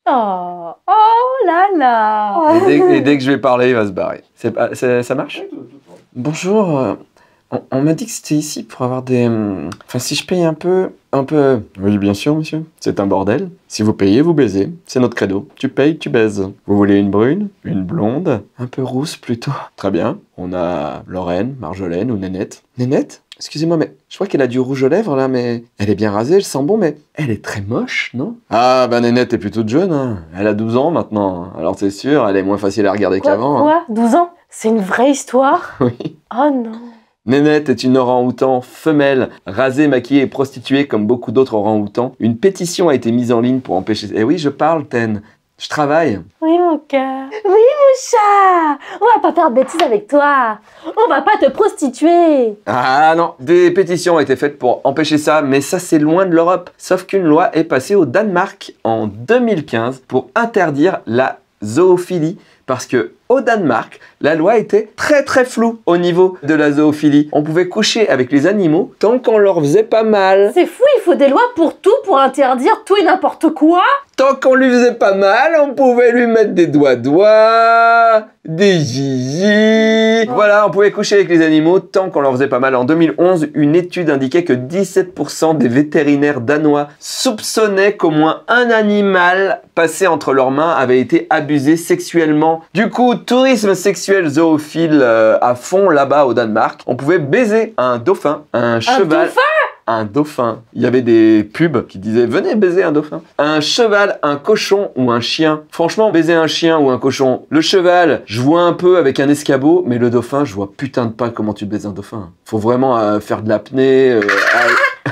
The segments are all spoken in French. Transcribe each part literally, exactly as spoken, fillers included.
Oh, oh là là. Et dès, et dès que je vais parler, il va se barrer. C'est, c'est, ça marche? Bonjour, euh, on, on m'a dit que c'était ici pour avoir des... hum, Enfin, si je paye un peu... Un peu... Oui, bien sûr, monsieur. C'est un bordel. Si vous payez, vous baisez. C'est notre credo. Tu payes, tu baises. Vous voulez une brune? Une blonde? Un peu rousse, plutôt. Très bien. On a Lorraine, Marjolaine ou Nénette. Nénette? Excusez-moi, mais je crois qu'elle a du rouge aux lèvres, là, mais... Elle est bien rasée, elle sent bon, mais... Elle est très moche, non? Ah, bah Nénette est plutôt jeune, hein. Elle a douze ans, maintenant. Alors, c'est sûr, elle est moins facile à regarder Quoi, qu'avant. quoi Hein. douze ans? C'est une vraie histoire? Oui. Oh non. Nénette est une orang-outan femelle, rasée, maquillée et prostituée comme beaucoup d'autres orang-outans. Une pétition a été mise en ligne pour empêcher... Eh oui, je parle, Ten. Je travaille. Oui, mon cœur. Oui, mon chat. On va pas faire de bêtises avec toi. On va pas te prostituer. Ah non, des pétitions ont été faites pour empêcher ça, mais ça c'est loin de l'Europe. Sauf qu'une loi est passée au Danemark en deux mille quinze pour interdire la zoophilie. Parce que au Danemark, la loi était très très floue au niveau de la zoophilie. On pouvait coucher avec les animaux tant qu'on leur faisait pas mal. C'est fou, il faut des lois pour tout, pour interdire tout et n'importe quoi. Tant qu'on lui faisait pas mal, on pouvait lui mettre des doigts-doigts, des zizi. Voilà, on pouvait coucher avec les animaux tant qu'on leur faisait pas mal. En deux mille onze, une étude indiquait que dix-sept pour cent des vétérinaires danois soupçonnaient qu'au moins un animal passé entre leurs mains avait été abusé sexuellement. Du coup, tourisme sexuel zoophile euh, à fond là-bas au Danemark. On pouvait baiser un dauphin, un, un cheval... dauphin Un dauphin. Il y avait des pubs qui disaient « Venez baiser un dauphin ». Un cheval, un cochon ou un chien. Franchement, baiser un chien ou un cochon. Le cheval, je vois un peu avec un escabeau, mais le dauphin, je vois putain de pas comment tu baises un dauphin. Faut vraiment euh, faire de l'apnée. Euh, à...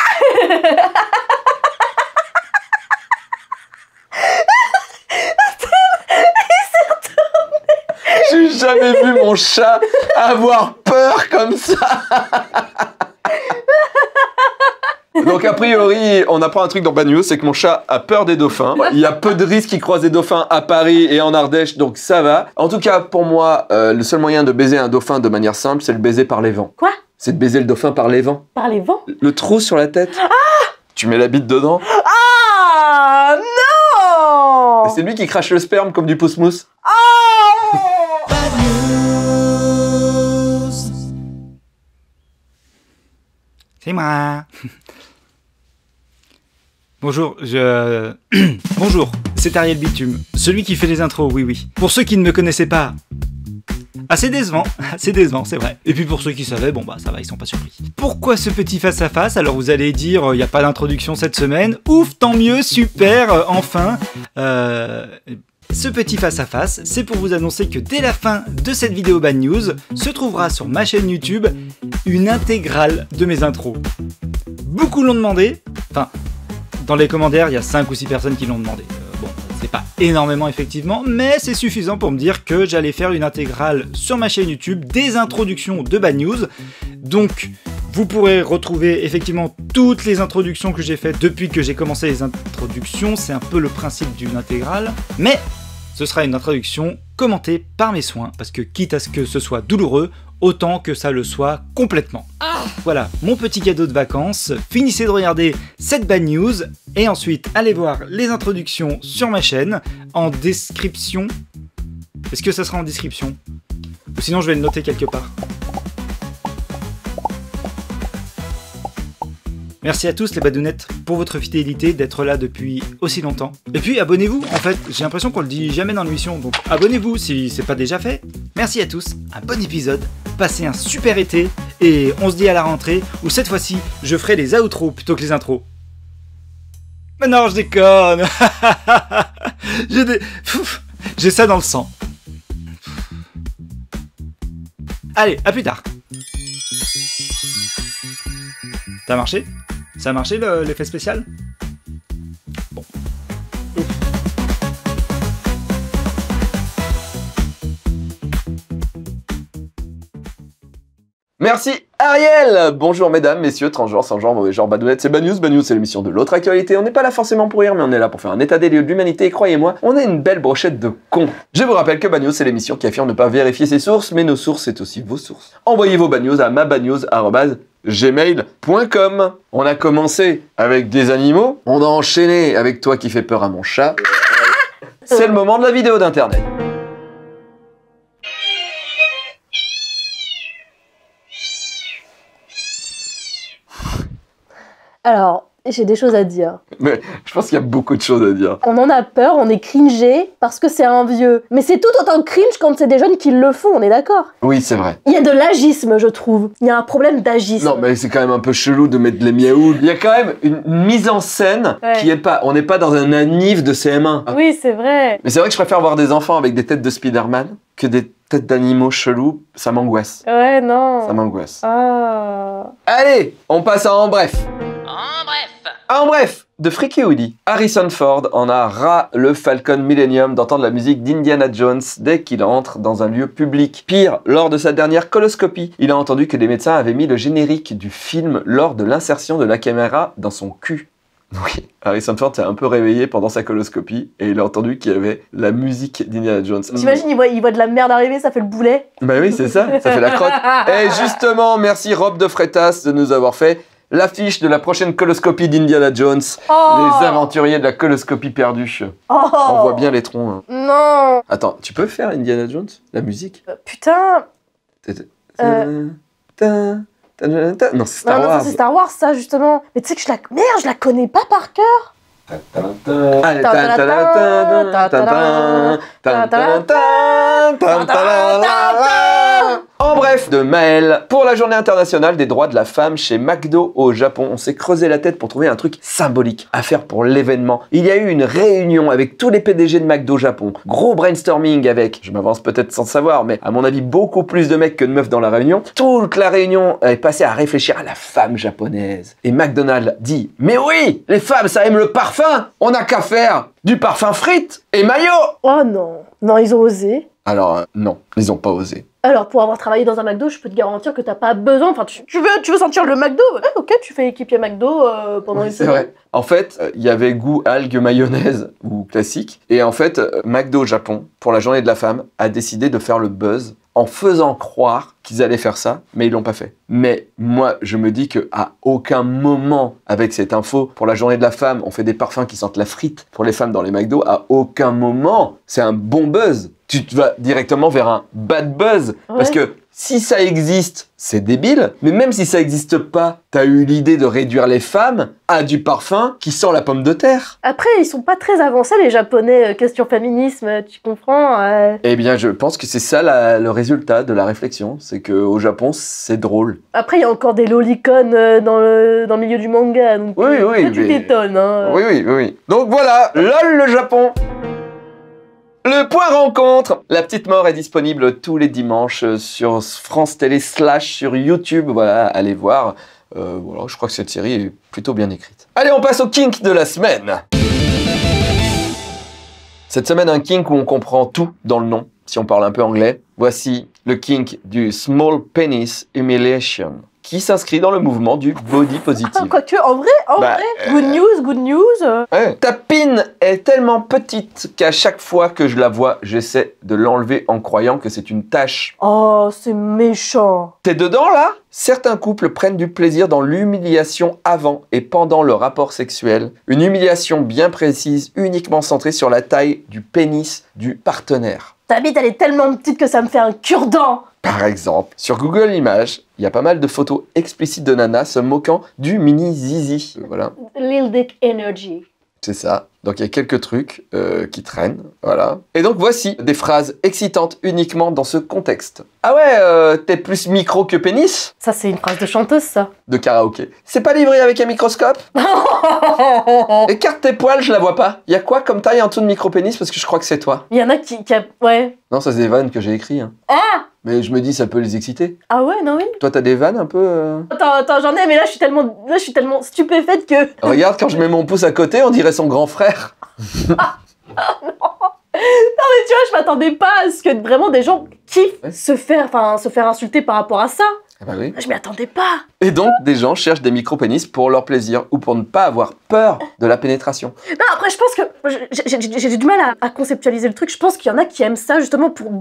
J'ai jamais vu mon chat avoir peur comme ça. Donc a priori, on apprend un truc dans Bad News, c'est que mon chat a peur des dauphins. Il y a peu de risques qu'il croise des dauphins à Paris et en Ardèche, donc ça va. En tout cas, pour moi, euh, le seul moyen de baiser un dauphin de manière simple, c'est le baiser par les vents. Quoi? C'est de baiser le dauphin par les vents. Par les vents? Le trou sur la tête. Ah! Tu mets la bite dedans. Ah non! Et c'est lui qui crache le sperme comme du pouce-mousse. Oh! C'est moi. Bonjour, je... Bonjour, c'est Ariel Bitume, celui qui fait les intros, oui oui. Pour ceux qui ne me connaissaient pas, assez décevant, assez décevant, c'est vrai. Et puis pour ceux qui savaient, bon bah ça va, ils sont pas surpris. Pourquoi ce petit face-à-face? Alors vous allez dire, il n'y a pas d'introduction cette semaine. Ouf, tant mieux, super, euh, enfin. Euh... Ce petit face-à-face, c'est pour vous annoncer que dès la fin de cette vidéo Bad News, se trouvera sur ma chaîne YouTube une intégrale de mes intros. Beaucoup l'ont demandé, enfin, dans les commentaires, il y a cinq ou six personnes qui l'ont demandé. Euh, bon, c'est pas énormément effectivement, mais c'est suffisant pour me dire que j'allais faire une intégrale sur ma chaîne YouTube des introductions de Bad News. Donc, vous pourrez retrouver effectivement toutes les introductions que j'ai faites depuis que j'ai commencé les introductions. C'est un peu le principe d'une intégrale. Mais ce sera une introduction commentée par mes soins. Parce que quitte à ce que ce soit douloureux, autant que ça le soit complètement. Ah, voilà, mon petit cadeau de vacances. Finissez de regarder cette Bad News. Et ensuite, allez voir les introductions sur ma chaîne. En description. Est-ce que ça sera en description? Ou sinon je vais le noter quelque part. Merci à tous les badounettes pour votre fidélité d'être là depuis aussi longtemps. Et puis abonnez-vous, en fait, j'ai l'impression qu'on le dit jamais dans l'émission, donc abonnez-vous si c'est pas déjà fait. Merci à tous, un bon épisode, passez un super été, et on se dit à la rentrée, où cette fois-ci, je ferai les outros plutôt que les intros. Mais non, je déconne. J'ai des... J'ai ça dans le sang. Allez, à plus tard. Ça a marché? Ça a marché l'effet spécial? Bon. Ouf. Merci Ariel. Bonjour mesdames, messieurs, transgenres, sans genre, mauvais genre, badounettes, c'est Bad News. Bad News, c'est l'émission de l'autre actualité. On n'est pas là forcément pour rire, mais on est là pour faire un état des lieux de l'humanité. Et croyez-moi, on a une belle brochette de cons. Je vous rappelle que Bad News, c'est l'émission qui affirme ne pas vérifier ses sources, mais nos sources, c'est aussi vos sources. Envoyez vos Bad News à mabadnews arobase gmail point com. On a commencé avec des animaux, on a enchaîné avec toi qui fais peur à mon chat. C'est le moment de la vidéo d'internet. Alors, j'ai des choses à dire. Mais je pense qu'il y a beaucoup de choses à dire. On en a peur, on est cringé parce que c'est un vieux. Mais c'est tout autant cringe quand c'est des jeunes qui le font, on est d'accord? Oui, c'est vrai. Il y a de l'agisme, je trouve. Il y a un problème d'agisme. Non, mais c'est quand même un peu chelou de mettre les miaouls. Il y a quand même une mise en scène Ouais. qui est pas... On n'est pas dans un anniv de C M un. Oui, c'est vrai. Mais c'est vrai que je préfère voir des enfants avec des têtes de Spider-Man que des têtes d'animaux chelous. Ça m'angoisse. Ouais, non. Ça m'angoisse. Ah. Allez, on passe à En Bref. En bref. En bref, de Freaky Woody. Harrison Ford en a ras le Falcon Millennium d'entendre la musique d'Indiana Jones dès qu'il entre dans un lieu public. Pire, lors de sa dernière coloscopie, il a entendu que des médecins avaient mis le générique du film lors de l'insertion de la caméra dans son cul. Oui, Harrison Ford s'est un peu réveillé pendant sa coloscopie et il a entendu qu'il y avait la musique d'Indiana Jones. T'imagines, il voit, il voit de la merde arriver, ça fait le boulet. Bah oui, c'est ça, ça fait la crotte. Et justement, merci Rob de Freitas de nous avoir fait l'affiche de la prochaine coloscopie d'Indiana Jones. Oh. Les aventuriers de la coloscopie perdue. Oh. On voit bien les troncs. Hein. Non. Attends, tu peux faire Indiana Jones, la musique? Euh, Putain. Euh... Non, c'est Star non, non, Wars. ça, c'est Star Wars, ça, justement. Mais tu sais que je la... Merde, je la connais pas par cœur. Allez, en bref, de Maël. Pour la journée internationale des droits de la femme chez McDo au Japon, on s'est creusé la tête pour trouver un truc symbolique à faire pour l'événement. Il y a eu une réunion avec tous les P D G de McDo Japon. Gros brainstorming avec, je m'avance peut-être sans savoir, mais à mon avis beaucoup plus de mecs que de meufs dans la réunion. Toute la réunion est passée à réfléchir à la femme japonaise. Et McDonald's dit, mais oui, les femmes ça aime le parfum, on n'a qu'à faire du parfum frites et maillot. Oh non. Non, ils ont osé. Alors euh, non, ils ont pas osé. Alors, pour avoir travaillé dans un McDo, je peux te garantir que t'as pas besoin... Enfin, tu, tu veux, tu veux sentir le McDo? Ouais, ok, tu fais équipier McDo euh, pendant Oui, une c'est semaine. vrai. En fait, il y avait goût algue mayonnaise ou classique. Et en fait, euh, McDo Japon, pour la journée de la femme, a décidé de faire le buzz en faisant croire qu'ils allaient faire ça, mais ils l'ont pas fait. Mais moi, je me dis que à aucun moment, avec cette info, pour la journée de la femme, on fait des parfums qui sentent la frite pour les femmes dans les McDo. À aucun moment, c'est un bon buzz. Tu vas directement vers un bad buzz. Ouais. Parce que si ça existe, c'est débile. Mais même si ça existe pas, t'as eu l'idée de réduire les femmes à du parfum qui sent la pomme de terre. Après, ils sont pas très avancés, les Japonais, euh, question féminisme, tu comprends euh... Eh bien, je pense que c'est ça la- le résultat de la réflexion. C'est qu'au Japon, c'est drôle. Après, il y a encore des lolicones euh, dans, le, dans le milieu du manga, donc Oui, euh, oui, toi, tu mais- t'étonnes. Hein. Oui, oui, oui, oui. Donc voilà, LOL le Japon. Le point rencontre. La petite mort est disponible tous les dimanches sur France Télé slash sur YouTube. Voilà, allez voir. Euh, voilà, je crois que cette série est plutôt bien écrite. Allez, on passe au kink de la semaine. Cette semaine, un kink où on comprend tout dans le nom, si on parle un peu anglais. Voici le kink du Small Penis Humiliation, qui s'inscrit dans le mouvement du body positive. Ah, quoique, en vrai, en Bah, vrai, good news, good news. euh. Ouais. Ta pine est tellement petite qu'à chaque fois que je la vois, j'essaie de l'enlever en croyant que c'est une tache. Oh, c'est méchant. T'es dedans là? Certains couples prennent du plaisir dans l'humiliation avant et pendant le rapport sexuel. Une humiliation bien précise, uniquement centrée sur la taille du pénis du partenaire. Ta bite, elle est tellement petite que ça me fait un cure-dent. Par exemple, sur Google Images, il y a pas mal de photos explicites de nanas se moquant du mini zizi. Voilà. Lil Dick Energy. C'est ça. Donc il y a quelques trucs euh, qui traînent, voilà. Et donc voici des phrases excitantes uniquement dans ce contexte. Ah ouais, euh, t'es plus micro que pénis? Ça, c'est une phrase de chanteuse, ça. De karaoké. C'est pas livré avec un microscope? Écarte tes poils, je la vois pas. Il y a quoi comme taille en dessous de micro-pénis? Parce que je crois que c'est toi. Il y en a qui... qui a... Ouais. Non, ça c'est des vannes que j'ai écrites. Hein. Ah. Mais je me dis, ça peut les exciter. Ah ouais, non, oui. Toi, t'as des vannes un peu... euh Attends, attends, j'en ai, mais là, je suis tellement... Là, je suis tellement stupéfaite que... Regarde, quand je mets mon pouce à côté, on dirait son grand frère. Non mais tu vois, je m'attendais pas à ce que vraiment des gens kiffent Ouais. se faire, enfin, se faire insulter par rapport à ça. Ah bah oui. Je m'y attendais pas. Et donc, des gens cherchent des micro-pénis pour leur plaisir ou pour ne pas avoir peur de la pénétration. Non, après, je pense que j'ai- j'ai j'ai- j'ai du mal à, à conceptualiser le truc. Je pense qu'il y en a qui aiment ça justement pour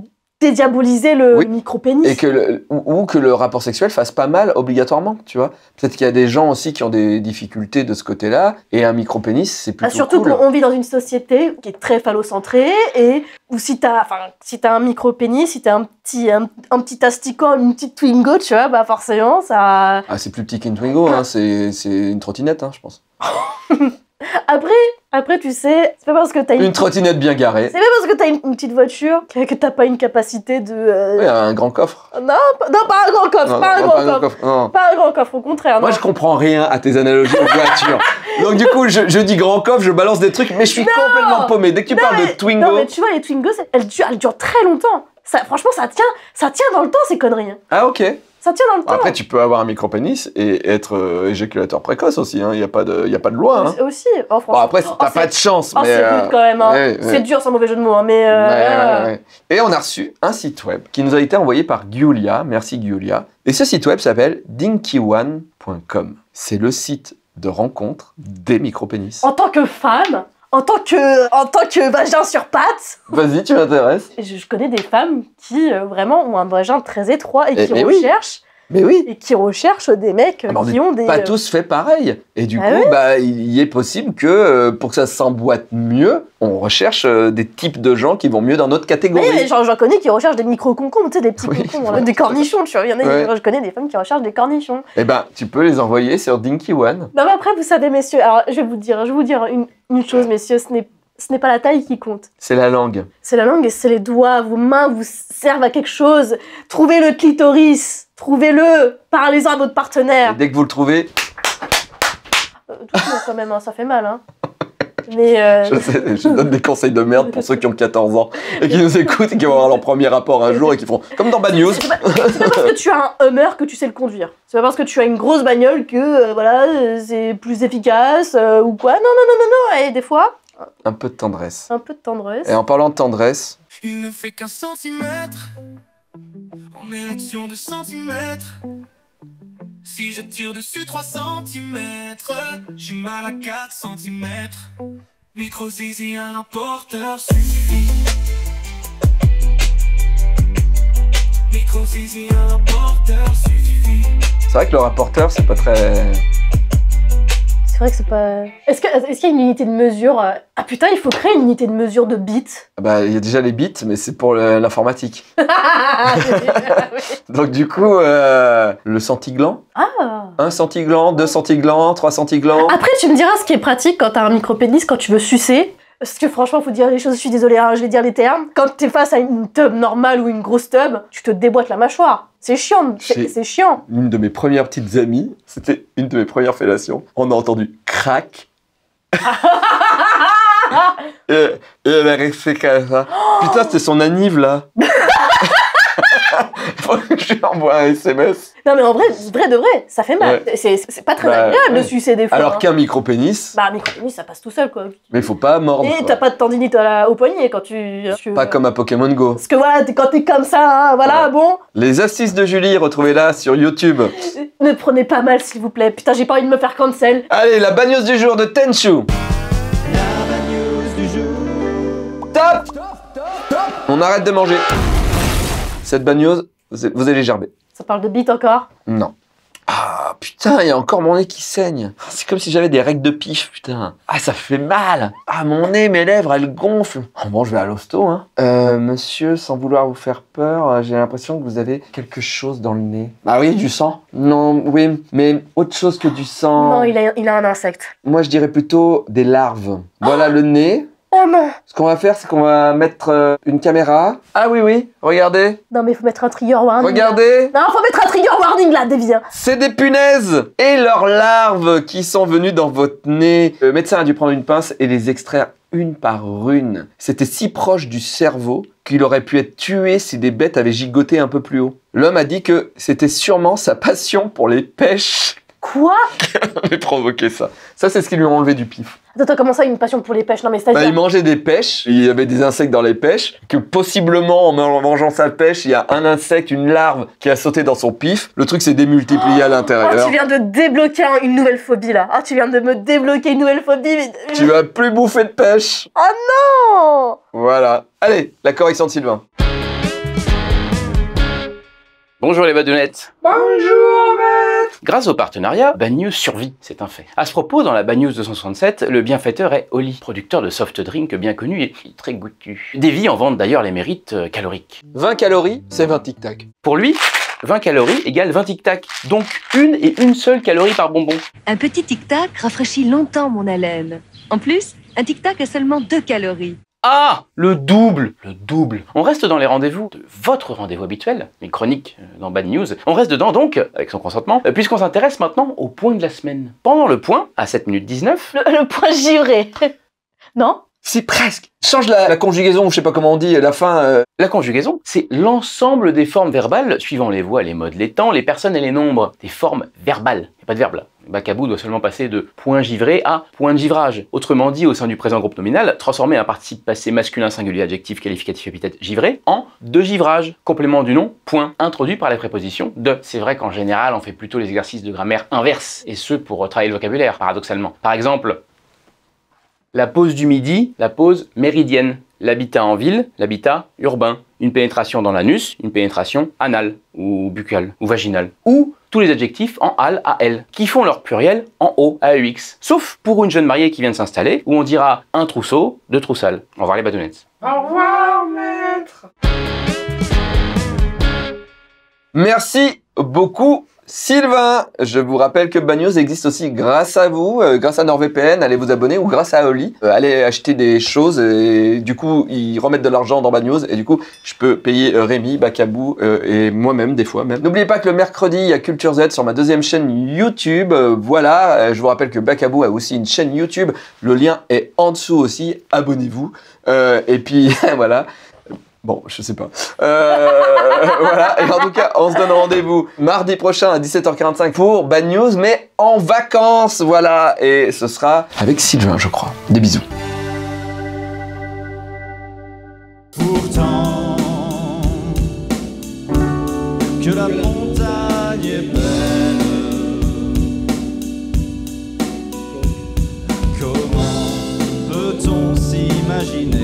dédiaboliser le Oui. micro-pénis. Et que le, ou, ou que le rapport sexuel fasse pas mal obligatoirement, tu vois. Peut-être qu'il y a des gens aussi qui ont des difficultés de ce côté-là, et un micro-pénis, c'est plutôt Ah, surtout cool. qu'on vit dans une société qui est très phallocentrée, et où si t'as, enfin, si t'as un micro-pénis, si t'as un petit, un, un petit asticot, une petite Twingo, tu vois, bah forcément, ça... Ah, c'est plus petit qu'une Twingo, hein, c'est c'est une trottinette, hein, je pense. Après, après, tu sais, c'est pas parce que t'as une... Une trottinette bien garée. C'est pas parce que t'as une, une petite voiture que, que t'as pas une capacité de... euh, Oui, un grand coffre. Non, pas, non, pas un grand coffre, Non, pas, un non, grand coffre. non. Pas un grand coffre, au contraire. Moi, non. je comprends rien à tes analogies de voiture. Donc, du coup, je, je dis grand coffre, je balance des trucs, mais je suis complètement paumé. Dès que tu Non, parles mais- de Twingo... Non, mais tu vois, les Twingos, elles durent, elles durent très longtemps. Ça, franchement, ça tient, ça tient dans le temps, ces conneries. hein. Ah, ok. Ça tient dans le temps. Après, tu peux avoir un micro-pénis et être euh, éjaculateur précoce aussi. Il hein. n'y a, pas de- y a pas de loi. Hein. Aussi. Oh, franchement. Bon, après, t'as Oh, pas c'est- de chance. Oh, mais, c'est euh, rude quand même. Hein. ouais, C'est ouais. dur sans mauvais jeu de mots, hein, mais. Euh, Ouais, ouais, ouais. Et on a reçu un site web qui nous a été envoyé par Giulia. Merci Giulia. Et ce site web s'appelle dinky one point com. C'est le site de rencontre des micro-pénis. En tant que femme, en tant que, en tant que vagin sur pattes, Vas-y, tu m'intéresses. je, je connais des femmes qui euh, vraiment ont un vagin très étroit et Eh, qui mais oui. recherchent. Mais oui. Et qui recherchent des mecs Ah, mais on qui n'est ont des. pas euh, tous fait pareil. Et du Ah coup, oui bah, il est possible que euh, pour que ça s'emboîte mieux, on recherche euh, des types de gens qui vont mieux dans notre catégorie. Oui, mais j'en j'en connais qui recherchent des micro-concombres, tu sais, des petits Oui. concombres, là, des cornichons, tu vois. Il y en a, Ouais. je connais des femmes qui recherchent des cornichons. Eh ben, tu peux les envoyer sur Dinky One. Non, mais après, vous savez, messieurs, alors je vais vous dire, je vais vous dire une, une chose, messieurs, ce n'est ce n'est pas la taille qui compte. C'est la langue. C'est la langue et c'est les doigts. Vos mains vous servent à quelque chose. Trouvez le clitoris. Trouvez-le. Parlez-en à votre Et partenaire. dès que vous le trouvez, Euh, doucement quand même, hein, ça fait mal. Hein. Mais euh, je, sais, je donne des conseils de merde pour ceux qui ont quatorze ans et qui nous écoutent et qui vont avoir leur premier rapport un jour et qui font comme dans Bad News. c'est pas, c'est pas parce que tu as un Hummer que tu sais le conduire. C'est pas parce que tu as une grosse bagnole que euh, voilà, euh, c'est plus efficace euh, ou quoi. Non, non, non, non, non. Et des fois, Un peu de tendresse. un peu de tendresse. Et en parlant de tendresse, Il ne fait qu'un centimètre en élection de centimètres. Si je tire dessus trois centimètres, j'ai mal à quatre centimètres. Micro zizi, un porteur suffit. Micro zizi, un porteur suffit. c'est vrai que le rapporteur, c'est pas très... C'est vrai que c'est pas. Est-ce que est-ce qu'il y a une unité de mesure euh, Ah putain, il faut créer une unité de mesure de bits. Ah bah, il y a déjà les bits, mais c'est pour le- l'informatique. Donc du coup, euh, le centiglan. Ah. Un centiglan, deux centiglans, trois centiglans. Après, tu me diras ce qui est pratique quand t'as un micro-pénis, quand tu veux sucer. Parce que franchement, faut dire les choses, je suis désolée, hein, je vais dire les termes. Quand t'es face à une tub normale ou une grosse tub, tu te déboîtes la mâchoire. C'est chiant, c'est J'ai- c'est chiant. Une de mes premières petites amies, c'était une de mes premières fellations. On a entendu crac. et, et elle a resté comme ça. Putain, c'était son anniv là. Faut que je lui envoie un S M S. Non mais en vrai, vrai de vrai, ça fait mal. Ouais. C'est c'est pas très Bah, agréable ouais. de sucer des fois. Alors hein. qu'un micro-pénis, Bah un micro-pénis, ça passe tout seul quoi. mais faut pas mordre. Et quoi. t'as pas de tendinite à la- au poignet quand tu... tu- Pas comme à Pokémon Go. Parce que voilà, t'es- quand t'es comme ça, hein, voilà, Ouais. bon... Les astuces de Julie, retrouvez-la sur YouTube. Ne prenez pas mal, s'il vous plaît. Putain, j'ai pas envie de me faire cancel. Allez, la bagneuse du jour de Tenchu. Top. On arrête de manger. Cette bagneuse, vous vous allez gerber. Ça parle de bite encore. Non. Ah putain, il y a encore mon nez qui saigne. C'est comme si j'avais des règles de pif, putain. Ah, ça fait mal. Ah, mon nez, mes lèvres, elles gonflent. Oh, bon, je vais à l'hosto, hein. Euh, monsieur, sans vouloir vous faire peur, euh, j'ai l'impression que vous avez quelque chose dans le nez. Ah oui, du sang. Non, oui, mais autre chose que du sang. Non, il a, il a un insecte. Moi, je dirais plutôt des larves. Voilà le nez. Oh non. Ce qu'on va faire, c'est qu'on va mettre euh, une caméra. Ah oui, oui, regardez. Non, mais il faut mettre un trigger warning. Regardez. là. Non, faut mettre un trigger warning là, déviens. C'est des punaises et leurs larves qui sont venues dans votre nez. Le médecin a dû prendre une pince et les extraire une par une. C'était si proche du cerveau qu'il aurait pu être tué si des bêtes avaient gigoté un peu plus haut. L'homme a dit que c'était sûrement sa passion pour les pêches Quoi? qui avait provoqué ça. Ça, c'est ce qu'ils lui ont enlevé du pif. Attends, attends, comment ça, une passion pour les pêches? Non, mais Bah, c'est-à-dire... il mangeait des pêches, il y avait des insectes dans les pêches, que possiblement en mangeant sa pêche, il y a un insecte, une larve qui a sauté dans son pif. Le truc s'est démultiplié à Oh, l'intérieur. tu viens de débloquer un- une nouvelle phobie là. Ah, tu viens de me débloquer une nouvelle phobie. Mais... Tu vas plus bouffer de pêche. Oh non! Voilà. Allez, la correction de Sylvain. Bonjour les badounettes. Bonjour, maître. Grâce au partenariat, Bad News survit, c'est un fait. À ce propos, dans la Bad News deux cent soixante-sept, le bienfaiteur est Oli, producteur de soft drink bien connu et très goûtu. Davy en vante d'ailleurs les mérites euh, caloriques. vingt calories, c'est vingt tic-tac. Pour lui, vingt calories égale vingt tic-tac, donc une et une seule calorie par bonbon. Un petit tic-tac rafraîchit longtemps mon haleine. En plus, un tic-tac a seulement deux calories. Ah, le double, le double. On reste dans les rendez-vous de votre rendez-vous habituel, les chroniques dans Bad News. On reste dedans donc, avec son consentement, puisqu'on s'intéresse maintenant au point de la semaine. Pendant le point, à sept minutes dix-neuf... Le, le point givré. Non? Si, presque. Change la, la conjugaison, je sais pas comment on dit, la fin... Euh... La conjugaison, c'est l'ensemble des formes verbales, suivant les voix, les modes, les temps, les personnes et les nombres. Des formes verbales. Il n'y a pas de verbe là. Bacabou doit seulement passer de point givré à point de givrage. Autrement dit, au sein du présent groupe nominal, transformer un participe passé masculin singulier adjectif qualificatif épithète givré en de givrage. Complément du nom, point, introduit par la préposition de. C'est vrai qu'en général, on fait plutôt les exercices de grammaire inverse, et ce pour travailler le vocabulaire, paradoxalement. Par exemple, la pause du midi, la pause méridienne. L'habitat en ville, l'habitat urbain. Une pénétration dans l'anus, une pénétration anale, ou buccale, ou vaginale. Ou tous les adjectifs en al, al, qui font leur pluriel en o, a u x. Sauf pour une jeune mariée qui vient de s'installer, où on dira un trousseau, deux troussales. Au revoir les badounettes. Au revoir, maître. Merci beaucoup, Sylvain. Je vous rappelle que Bad News existe aussi grâce à vous, euh, grâce à NordVPN, allez vous abonner, ou grâce à Oli, euh, allez acheter des choses et du coup ils remettent de l'argent dans Bad News et du coup je peux payer euh, Rémi, Bacabou euh, et moi-même des fois même. N'oubliez pas que le mercredi il y a Culture Z sur ma deuxième chaîne YouTube, euh, voilà, euh, je vous rappelle que Bacabou a aussi une chaîne YouTube, le lien est en dessous aussi, abonnez-vous euh, et puis voilà. Bon, je sais pas. Euh, voilà, et en tout cas, on se donne rendez-vous mardi prochain à dix-sept heures quarante-cinq pour Bad News, mais en vacances, voilà. Et ce sera avec Sylvain, je crois. Des bisous. Pourtant, que la montagne est belle, comment peut-on s'imaginer